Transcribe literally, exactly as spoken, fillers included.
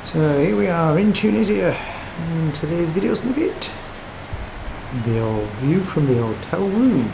So here we are in Tunisia, and today's video snippet, the old view from the hotel room.